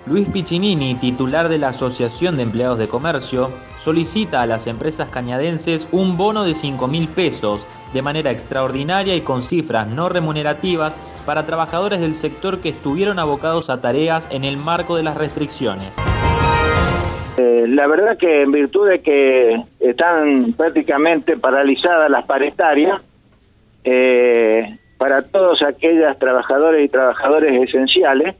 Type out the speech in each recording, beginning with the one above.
Luis Piccinini, titular de la Asociación de Empleados de Comercio, solicita a las empresas cañadenses un bono de 5.000 pesos de manera extraordinaria y con cifras no remunerativas para trabajadores del sector que estuvieron abocados a tareas en el marco de las restricciones. La verdad que en virtud de que están prácticamente paralizadas las paritarias, para todos aquellos trabajadores y trabajadores esenciales,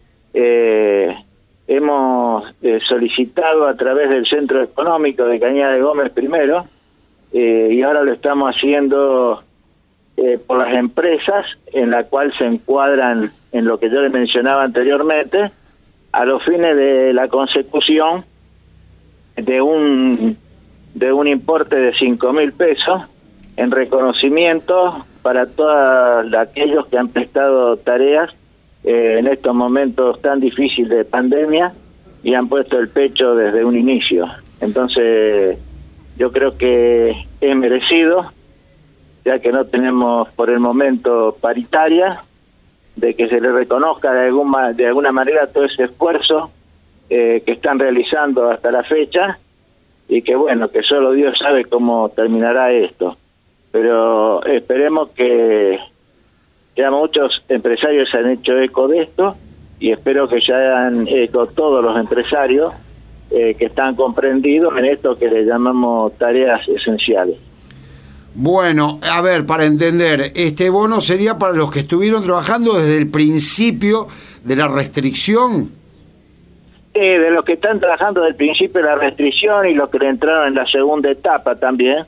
hemos solicitado a través del Centro Económico de Cañada de Gómez primero, y ahora lo estamos haciendo por las empresas en la cual se encuadran en lo que yo les mencionaba anteriormente, a los fines de la consecución de un importe de 5.000 pesos en reconocimiento para todos aquellos que han prestado tareas en estos momentos tan difíciles de pandemia y han puesto el pecho desde un inicio. Entonces yo creo que es merecido, ya que no tenemos por el momento paritaria, de que se le reconozca de alguna manera todo ese esfuerzo que están realizando hasta la fecha, y que bueno, que solo Dios sabe cómo terminará esto, pero esperemos que ya muchos empresarios se han hecho eco de esto, y espero que ya hagan eco todos los empresarios que están comprendidos en esto que le llamamos tareas esenciales. Bueno, a ver, para entender, este bono sería para los que estuvieron trabajando desde el principio de la restricción. De los que están trabajando desde el principio de la restricción y los que le entraron en la segunda etapa también.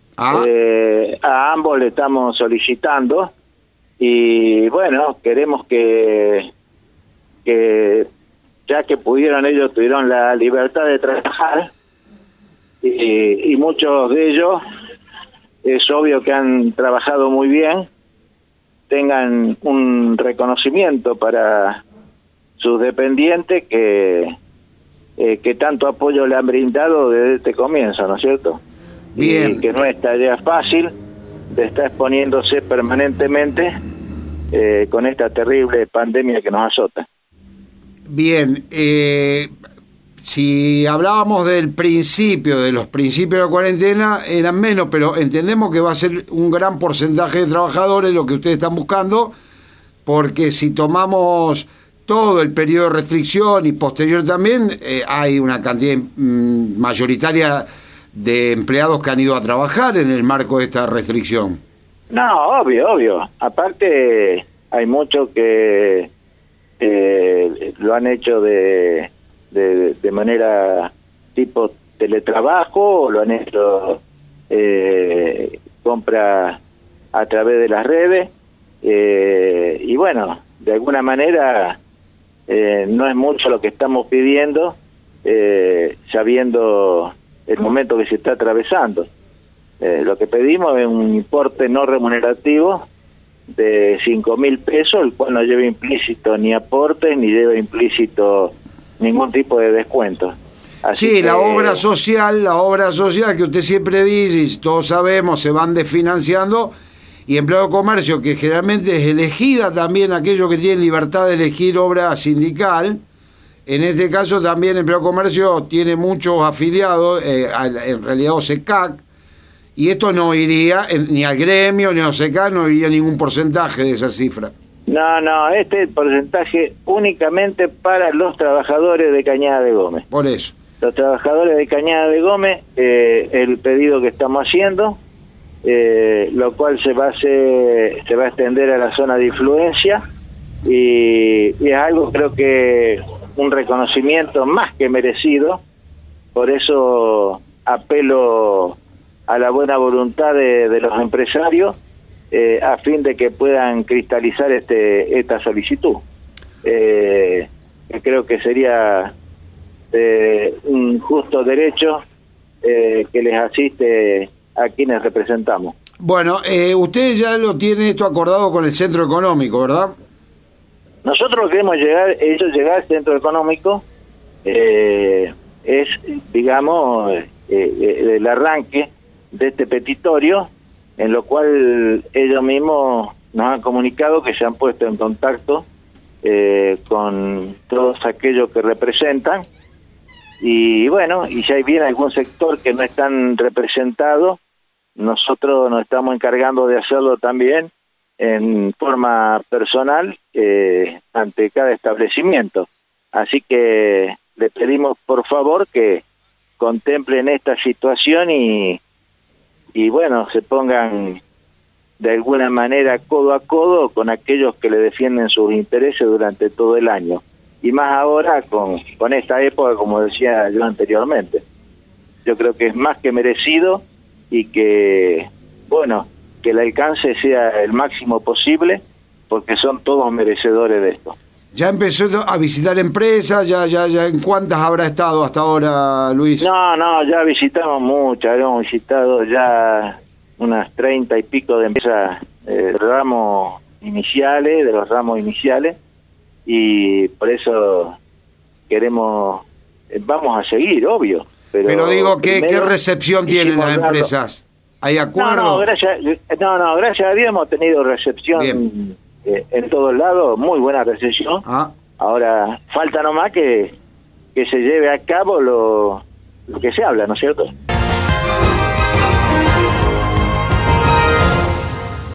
A ambos le estamos solicitando, y bueno, queremos que ya que ellos tuvieron la libertad de trabajar, y muchos de ellos es obvio que han trabajado muy bien, tengan un reconocimiento para sus dependientes que tanto apoyo le han brindado desde este comienzo, ¿no es cierto? Bien. Y que no es tarea fácil de estar exponiéndose permanentemente con esta terrible pandemia que nos azota. Bien, si hablábamos del principio, de los principios de la cuarentena, eran menos, pero entendemos que va a ser un gran porcentaje de trabajadores lo que ustedes están buscando, porque si tomamos todo el periodo de restricción y posterior también, hay una cantidad mayoritaria de empleados que han ido a trabajar en el marco de esta restricción. No, obvio. Aparte, hay muchos que lo han hecho de manera tipo teletrabajo, o lo han hecho compra a través de las redes, y bueno, de alguna manera no es mucho lo que estamos pidiendo, sabiendo el momento que se está atravesando. Lo que pedimos es un importe no remunerativo de 5.000 pesos, el cual no lleva implícito ni aportes, ni lleva implícito ningún tipo de descuento. Así sí, que la obra social que usted siempre dice, y todos sabemos, se van desfinanciando, y empleado de comercio, que generalmente es elegida también aquellos que tienen libertad de elegir obra sindical. En este caso también empleado de comercio tiene muchos afiliados, en realidad OSECAC, y esto no iría ni al gremio ni a OSECAC, no iría ningún porcentaje de esa cifra. No, este es el porcentaje únicamente para los trabajadores de Cañada de Gómez. Por eso. Los trabajadores de Cañada de Gómez, el pedido que estamos haciendo, lo cual se va a extender a la zona de influencia, y es algo, creo que un reconocimiento más que merecido. Por eso apelo a la buena voluntad de los empresarios, a fin de que puedan cristalizar esta solicitud. Creo que sería un justo derecho que les asiste a quienes representamos. Bueno, usted ya lo tiene esto acordado con el Centro Económico, ¿verdad? Nosotros queremos llegar al Centro Económico, es, digamos, el arranque de este petitorio, en lo cual ellos mismos nos han comunicado que se han puesto en contacto con todos aquellos que representan. Y bueno, y si hay bien algún sector que no están representados, nosotros nos estamos encargando de hacerlo también en forma personal ante cada establecimiento. Así que le pedimos por favor que contemplen esta situación y bueno, se pongan de alguna manera codo a codo con aquellos que le defienden sus intereses durante todo el año. Y más ahora con esta época, como decía yo anteriormente. Yo creo que es más que merecido y que, bueno, que el alcance sea el máximo posible, porque son todos merecedores de esto. ¿Ya empezó a visitar empresas? ¿Ya en cuántas habrá estado hasta ahora, Luis? No, ya visitamos muchas, habíamos visitado ya unas 30 y pico de empresas de los ramos iniciales, y por eso vamos a seguir, obvio. Pero digo, ¿qué recepción tienen las empresas? ¿Hay acuerdo? No, gracias a Dios hemos tenido recepción en todos lados, muy buena recepción. Ahora, falta nomás que se lleve a cabo lo que se habla, ¿no es cierto?